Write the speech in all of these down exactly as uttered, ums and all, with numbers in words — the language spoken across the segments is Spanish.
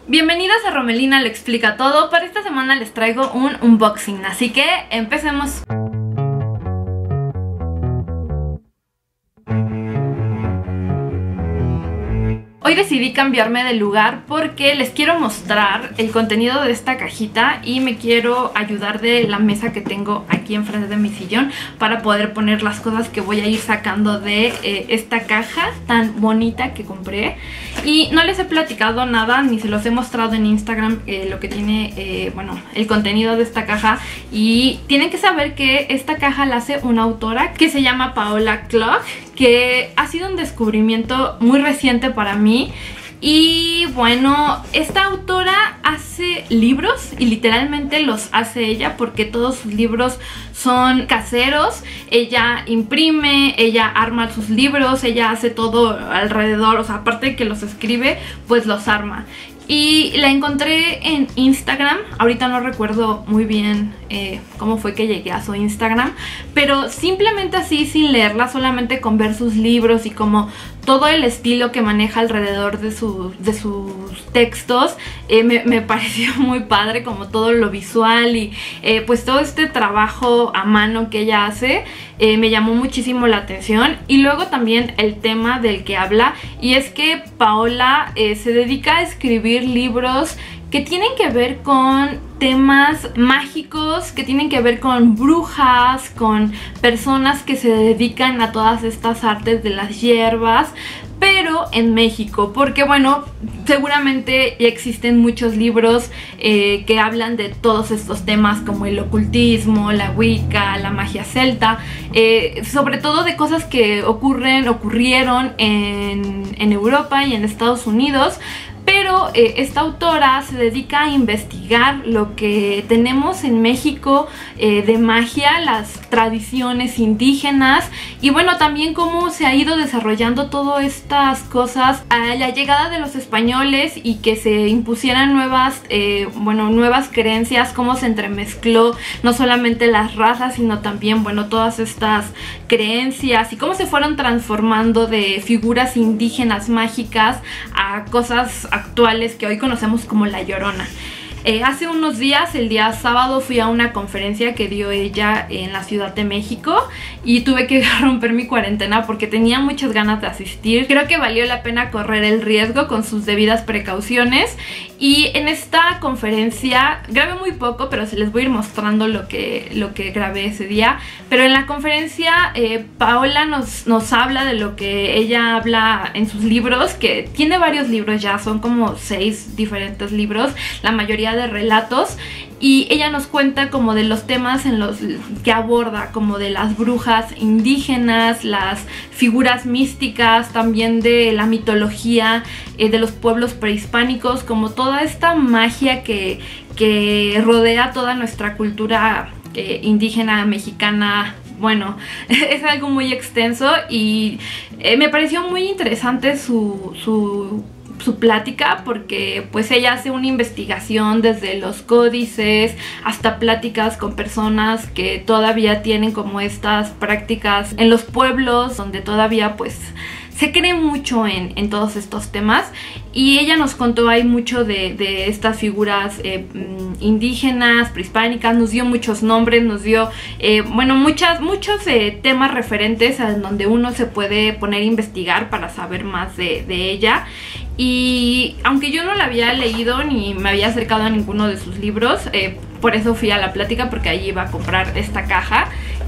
Bienvenidos a Romelina lo explica todo. Para esta semana les traigo un unboxing, así que empecemos. Hoy decidí cambiarme de lugar porque les quiero mostrar el contenido de esta cajita y me quiero ayudar de la mesa que tengo aquí enfrente de mi sillón para poder poner las cosas que voy a ir sacando de eh, esta caja tan bonita que compré. Y no les he platicado nada ni se los he mostrado en Instagram eh, lo que tiene, eh, bueno, el contenido de esta caja. Y tienen que saber que esta caja la hace una autora que se llama Paola Clock, que ha sido un descubrimiento muy reciente para mí. Y bueno, esta autora hace libros y literalmente los hace ella porque todos sus libros son caseros. Ella imprime, ella arma sus libros, ella hace todo alrededor, o sea, aparte de que los escribe, pues los arma. Y la encontré en Instagram, ahorita no recuerdo muy bien eh, cómo fue que llegué a su Instagram, pero simplemente así, sin leerla, solamente con ver sus libros y como todo el estilo que maneja alrededor de, su, de sus textos, eh, me, me pareció muy padre, como todo lo visual y eh, pues todo este trabajo a mano que ella hace. Eh, me llamó muchísimo la atención. Y luego también el tema del que habla, y es que Paola eh, se dedica a escribir libros que tienen que ver con temas mágicos, que tienen que ver con brujas, con personas que se dedican a todas estas artes de las hierbas, pero en México, porque bueno, seguramente ya existen muchos libros eh, que hablan de todos estos temas como el ocultismo, la wicca, la magia celta, eh, sobre todo de cosas que ocurren, ocurrieron en, en Europa y en Estados Unidos. Pero eh, esta autora se dedica a investigar lo que tenemos en México eh, de magia, las tradiciones indígenas y bueno, también cómo se ha ido desarrollando todas estas cosas a la llegada de los españoles y que se impusieran nuevas, eh, bueno, nuevas creencias, cómo se entremezcló no solamente las razas, sino también, bueno, todas estas creencias y cómo se fueron transformando de figuras indígenas mágicas a cosas actuales que hoy conocemos como La Llorona. Eh, hace unos días, el día sábado, fui a una conferencia que dio ella en la Ciudad de México y tuve que romper mi cuarentena porque tenía muchas ganas de asistir. Creo que valió la pena correr el riesgo con sus debidas precauciones. Y en esta conferencia grabé muy poco, pero se les voy a ir mostrando lo que, lo que grabé ese día. Pero en la conferencia eh, Paola nos, nos habla de lo que ella habla en sus libros, que tiene varios libros ya, son como seis diferentes libros, la mayoría de relatos. Y ella nos cuenta como de los temas en los que aborda, como de las brujas indígenas, las figuras místicas, también de la mitología eh, de los pueblos prehispánicos, como toda esta magia que, que rodea toda nuestra cultura eh, indígena, mexicana. Bueno, es algo muy extenso y eh, me pareció muy interesante su... su su plática, porque pues ella hace una investigación desde los códices hasta pláticas con personas que todavía tienen como estas prácticas en los pueblos donde todavía pues se cree mucho en, en todos estos temas. Y ella nos contó ahí mucho de, de estas figuras eh, indígenas, prehispánicas, nos dio muchos nombres, nos dio, eh, bueno, muchas, muchos eh, temas referentes en donde uno se puede poner a investigar para saber más de, de ella. Y aunque yo no la había leído ni me había acercado a ninguno de sus libros, eh, por eso fui a la plática, porque allí iba a comprar esta caja.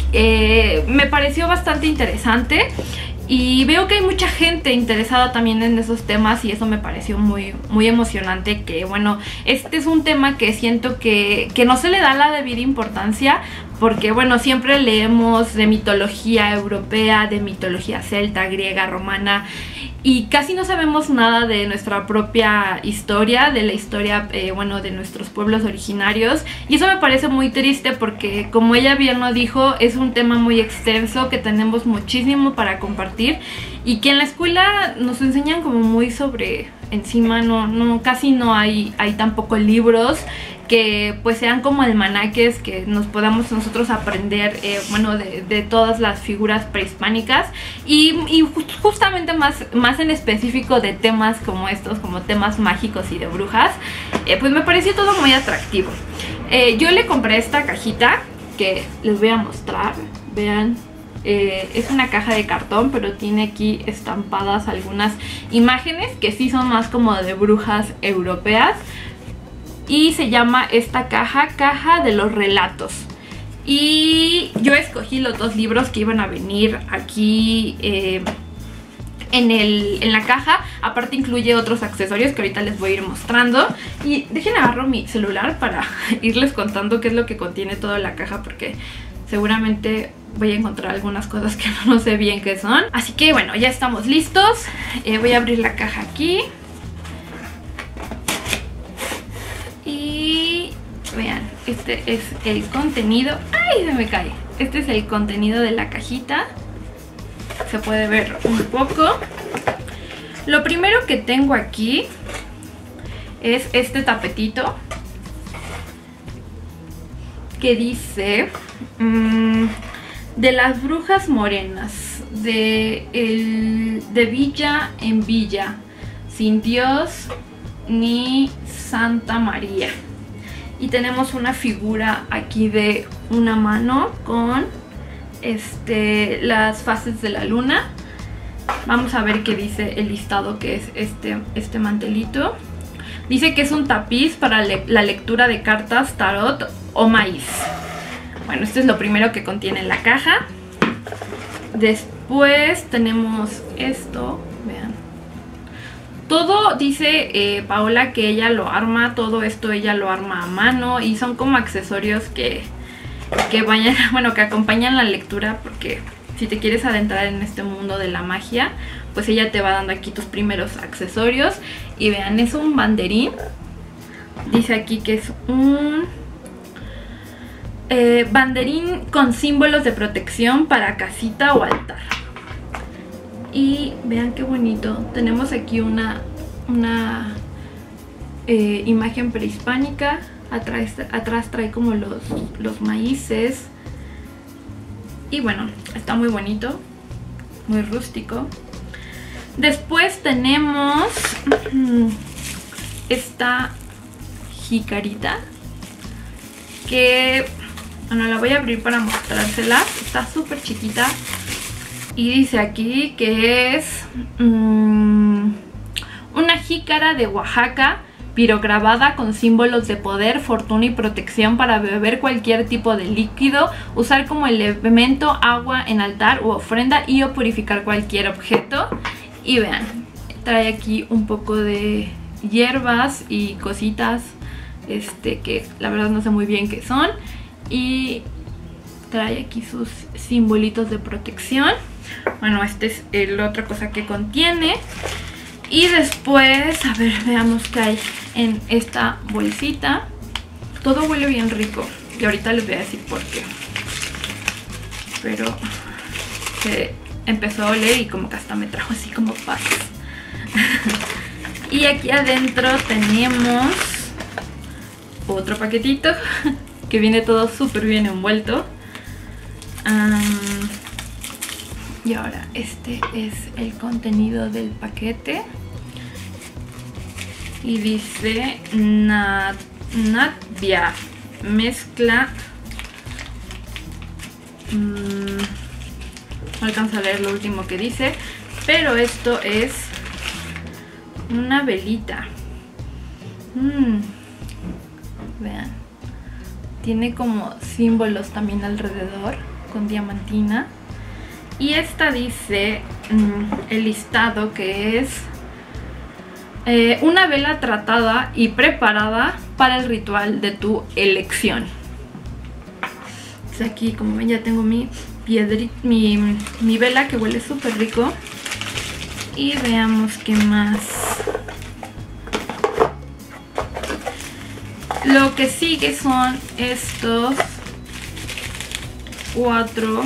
Eh, me pareció bastante interesante. Y veo que hay mucha gente interesada también en esos temas y eso me pareció muy, muy emocionante. Que bueno, este es un tema que siento que, que no se le da la debida importancia, porque bueno, siempre leemos de mitología europea, de mitología celta, griega, romana, y casi no sabemos nada de nuestra propia historia, de la historia, eh, bueno, de nuestros pueblos originarios. Y eso me parece muy triste porque, como ella bien lo dijo, es un tema muy extenso que tenemos muchísimo para compartir y que en la escuela nos enseñan como muy sobre encima, no, no, casi no hay, hay tampoco libros que pues sean como almanaques que nos podamos nosotros aprender, eh, bueno, de, de todas las figuras prehispánicas y, y justamente más, más en específico de temas como estos, como temas mágicos y de brujas, eh, pues me pareció todo muy atractivo. Eh, yo le compré esta cajita que les voy a mostrar, vean. Eh, es una caja de cartón, pero tiene aquí estampadas algunas imágenes que sí son más como de brujas europeas. Y se llama esta caja, Caja de los Relatos. Y yo escogí los dos libros que iban a venir aquí eh, en, el, en la caja. Aparte incluye otros accesorios que ahorita les voy a ir mostrando. Y dejen agarro mi celular para irles contando qué es lo que contiene toda la caja, porque seguramente voy a encontrar algunas cosas que no sé bien qué son. Así que bueno, ya estamos listos. Eh, voy a abrir la caja aquí. Y vean, este es el contenido. ¡Ay, se me cae! Este es el contenido de la cajita. Se puede ver un poco. Lo primero que tengo aquí es este tapetito que dice mmm, de las brujas morenas, de, el, de villa en villa, sin Dios ni Santa María. Y tenemos una figura aquí de una mano con este, las fases de la luna. Vamos a ver qué dice el listado que es este, este mantelito. Dice que es un tapiz para le la lectura de cartas, tarot o maíz. Bueno, esto es lo primero que contiene la caja. Después tenemos esto, vean. Todo dice eh, Paola que ella lo arma, todo esto ella lo arma a mano y son como accesorios que, que vayan, bueno, que acompañan la lectura, porque si te quieres adentrar en este mundo de la magia, pues ella te va dando aquí tus primeros accesorios. Y vean, es un banderín. Dice aquí que es un eh, banderín con símbolos de protección para casita o altar. Y vean qué bonito. Tenemos aquí una, una eh, imagen prehispánica. Atrás, atrás trae como los, los maíces. Y bueno, está muy bonito, muy rústico. Después tenemos esta jicarita que, bueno, la voy a abrir para mostrársela. Está súper chiquita. Y dice aquí que es mmm, una jícara de Oaxaca, pirograbada con símbolos de poder, fortuna y protección para beber cualquier tipo de líquido, usar como elemento agua en altar u ofrenda y o purificar cualquier objeto. Y vean, trae aquí un poco de hierbas y cositas este que la verdad no sé muy bien qué son. Y trae aquí sus simbolitos de protección. Bueno, esta es la otra cosa que contiene. Y después, a ver, veamos qué hay en esta bolsita. Todo huele bien rico y ahorita les voy a decir por qué. Pero se empezó a oler y como que hasta me trajo así como paz. Y aquí adentro tenemos otro paquetito que viene todo súper bien envuelto. Um, y ahora este es el contenido del paquete. Y dice Nat Natvia, mezcla. Mmm, no alcanzo a leer lo último que dice, pero esto es una velita. Mmm, vean, tiene como símbolos también alrededor con diamantina. Y esta dice mmm, el listado que es Eh, una vela tratada y preparada para el ritual de tu elección. Entonces aquí, como ven, ya tengo mi piedrita, mi, mi vela que huele súper rico. Y veamos qué más. Lo que sigue son estos cuatro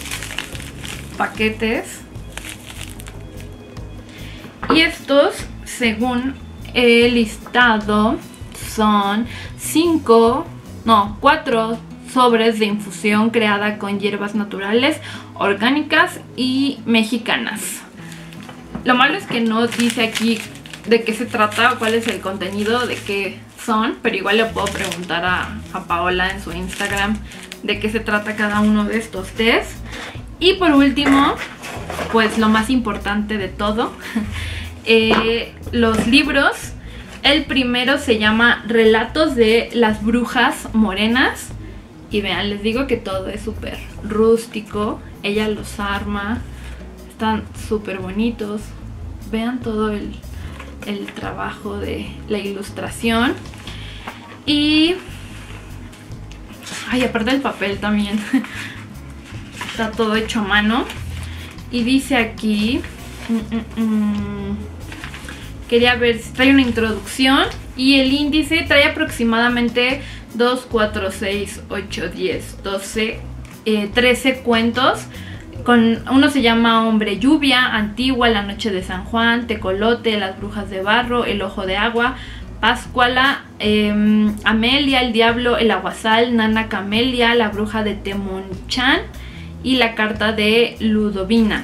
paquetes. Y estos según el listado son cinco, no, cuatro sobres de infusión creada con hierbas naturales, orgánicas y mexicanas. Lo malo es que no dice aquí de qué se trata o cuál es el contenido, de qué son, pero igual le puedo preguntar a, a Paola en su Instagram de qué se trata cada uno de estos tés. Y por último, pues lo más importante de todo, eh, los libros. El primero se llama Relatos de las Brujas Morenas. Y vean, les digo que todo es súper rústico. Ella los arma. Están súper bonitos. Vean todo el, el trabajo de la ilustración. Y... ay, aparte del papel también. Está todo hecho a mano. Y dice aquí... Mm, mm, mm, quería ver si trae una introducción. Y el índice trae aproximadamente dos, cuatro, seis, ocho, diez, doce, eh, trece cuentos. Con, uno se llama Hombre Lluvia, Antigua, La Noche de San Juan, Tecolote, Las Brujas de Barro, El Ojo de Agua, Pascuala, eh, Amelia, El Diablo, El Aguasal, Nana Camelia, La Bruja de Temonchan y La Carta de Ludovina.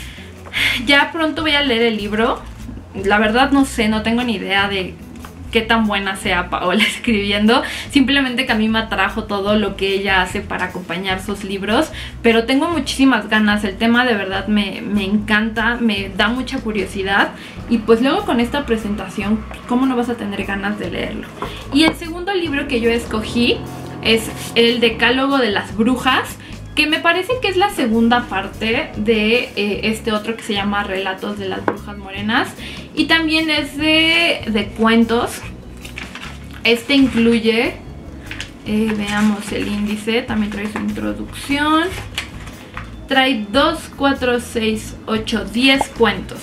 Ya pronto voy a leer el libro. La verdad no sé, no tengo ni idea de qué tan buena sea Paola escribiendo. Simplemente que a mí me atrajo todo lo que ella hace para acompañar sus libros. Pero tengo muchísimas ganas. El tema de verdad me, me encanta, me da mucha curiosidad. Y pues luego con esta presentación, ¿cómo no vas a tener ganas de leerlo? Y el segundo libro que yo escogí es El Decálogo de las Brujas, que me parece que es la segunda parte de eh, este otro que se llama Relatos de las Brujas Morenas. Y también es de, de cuentos. Este incluye, eh, veamos el índice, también trae su introducción. Trae dos, cuatro, seis, ocho, diez cuentos.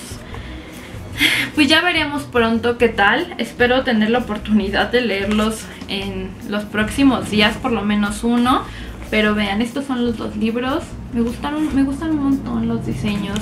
Pues ya veremos pronto qué tal. Espero tener la oportunidad de leerlos en los próximos días, por lo menos uno. Pero vean, estos son los dos libros. Me gustaron, me gustan un montón los diseños,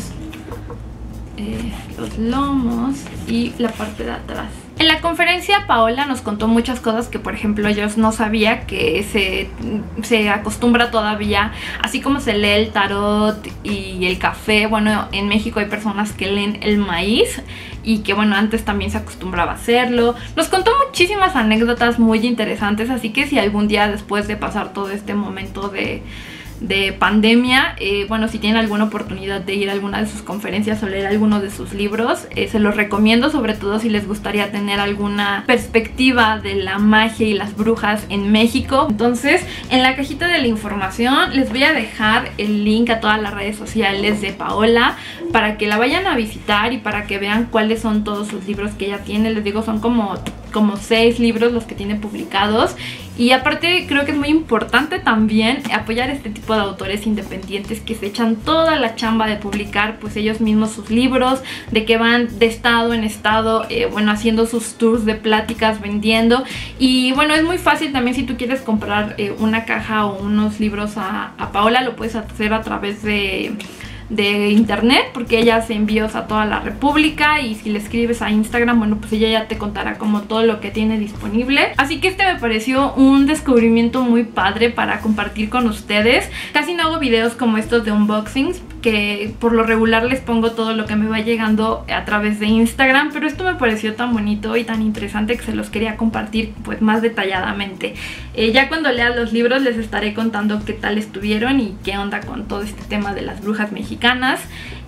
eh, los lomos y la parte de atrás. En la conferencia Paola nos contó muchas cosas que, por ejemplo, yo no sabía, que se, se acostumbra todavía, así como se lee el tarot y el café. Bueno, en México hay personas que leen el maíz y que, bueno, antes también se acostumbraba a hacerlo. Nos contó muchísimas anécdotas muy interesantes, así que si algún día, después de pasar todo este momento de... de pandemia, eh, bueno, si tienen alguna oportunidad de ir a alguna de sus conferencias o leer alguno de sus libros, eh, se los recomiendo, sobre todo si les gustaría tener alguna perspectiva de la magia y las brujas en México. Entonces, en la cajita de la información les voy a dejar el link a todas las redes sociales de Paola para que la vayan a visitar y para que vean cuáles son todos sus libros que ella tiene. Les digo, son como, como seis libros los que tiene publicados. Y aparte creo que es muy importante también apoyar este tipo de autores independientes que se echan toda la chamba de publicar pues ellos mismos sus libros, de que van de estado en estado, eh, bueno, haciendo sus tours de pláticas, vendiendo. Y bueno, es muy fácil también si tú quieres comprar eh, una caja o unos libros a, a Paola, lo puedes hacer a través de... de internet, porque ella hace envíos a toda la república. Y si le escribes a Instagram, bueno, pues ella ya te contará como todo lo que tiene disponible. Así que este me pareció un descubrimiento muy padre para compartir con ustedes. Casi no hago videos como estos de unboxings, que por lo regular les pongo todo lo que me va llegando a través de Instagram, pero esto me pareció tan bonito y tan interesante que se los quería compartir pues más detalladamente. Eh, ya cuando lea los libros les estaré contando qué tal estuvieron y qué onda con todo este tema de las brujas mexicanas.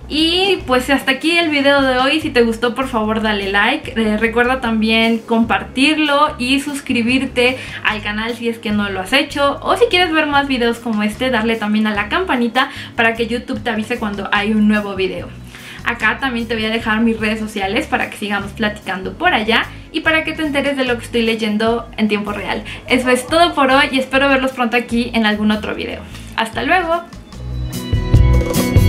Y pues hasta aquí el video de hoy. Si te gustó, por favor dale like, eh, recuerda también compartirlo y suscribirte al canal si es que no lo has hecho, o si quieres ver más videos como este, darle también a la campanita para que YouTube te avise cuando hay un nuevo video. Acá también te voy a dejar mis redes sociales para que sigamos platicando por allá y para que te enteres de lo que estoy leyendo en tiempo real. Eso es todo por hoy y espero verlos pronto aquí en algún otro video. ¡Hasta luego!